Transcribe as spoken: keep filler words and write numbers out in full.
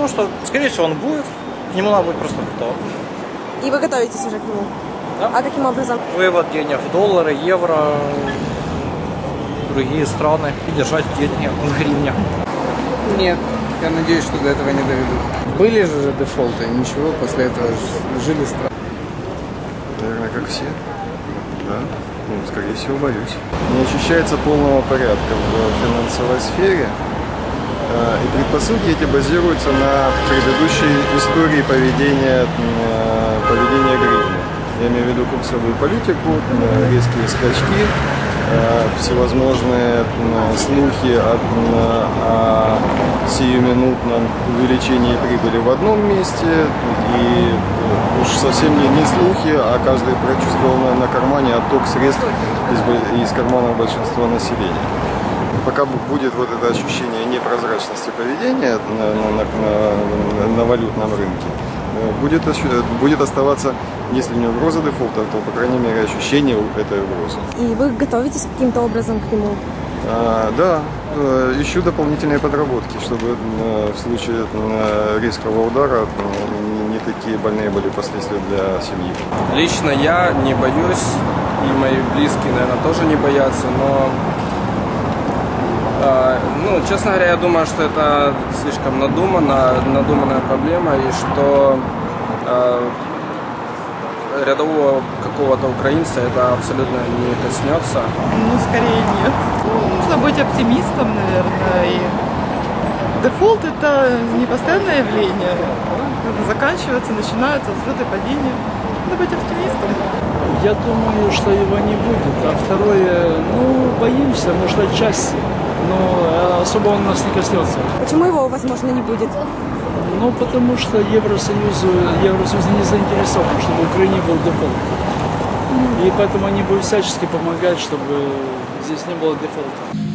думаю, что, скорее всего, он будет. К нему надо быть просто готов. И вы готовитесь уже к нему? Да. А каким образом? Вывод денег в доллары, евро, другие страны. И держать деньги в гривнях. Нет. Я надеюсь, что до этого не доведут. Были же дефолты, ничего, после этого жили страны. Наверное, как все. Да. Ну, скорее всего, боюсь. Не ощущается полного порядка в финансовой сфере. И предпосылки эти базируются на предыдущей истории поведения, поведения гривны. Я имею в виду курсовую политику, резкие скачки, всевозможные слухи о, о сиюминутном увеличении прибыли в одном месте, и уж совсем не, не слухи, а каждый прочувствовал на, на кармане отток средств из, из карманов большинства населения. Пока будет вот это ощущение непрозрачности поведения на, на, на, на валютном рынке, будет, будет оставаться, если не угроза дефолта, то, по крайней мере, ощущение этой угрозы. И вы готовитесь каким-то образом к нему? А, да, ищу дополнительные подработки, чтобы в случае резкого удара не такие больные были последствия для семьи. Лично я не боюсь, и мои близкие, наверное, тоже не боятся, но... Ну, честно говоря, я думаю, что это слишком надуманно, надуманная проблема, и что э, рядового какого-то украинца это абсолютно не коснется. Ну, скорее нет. Ну, нужно быть оптимистом, наверное. И дефолт — это не постоянное явление. Это заканчивается, начинаются взлеты и падения. Надо быть оптимистом. Я думаю, что его не будет. А второе, ну, боимся, может, отчасти. Но особо он нас не коснется. Почему его, возможно, не будет? Ну, потому что Евросоюзу, Евросоюз не заинтересован, чтобы в Украине был дефолт. И поэтому они будут всячески помогать, чтобы здесь не было дефолта.